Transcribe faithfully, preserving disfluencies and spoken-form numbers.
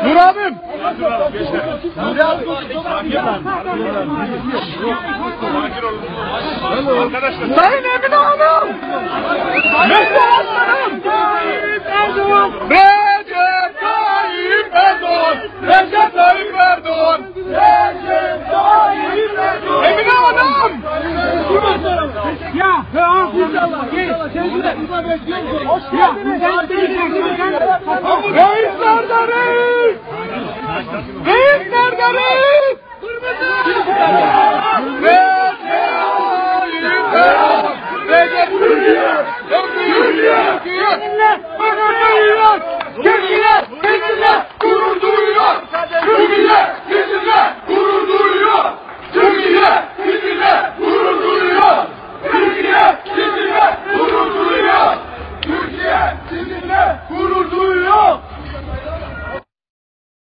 Nur abim. Arkadaşlar. Sayın Emine Hanım. Mehmet Aslanım. Recep Tayyip Erdoğan. Recep Tayyip Erdoğan. Recep Tayyip Erdoğan. Emine Hanım. Ya, ya, inşallah. Sevgiler. Hoş geldiniz. Reis nerede reis? Reis nerede reis? Recep Tayyip Erdoğan. Recep Türkiye. Türkiye. Türkiye. Türkiye. Sizinle gurur duyuyor. Türkiye. Sizinle gurur duyuyor. Türkiye. Sizinle gurur duyuyor. Türkiye sizinle gurur duyuyor. Türkiye sizinle gurur duyuyor.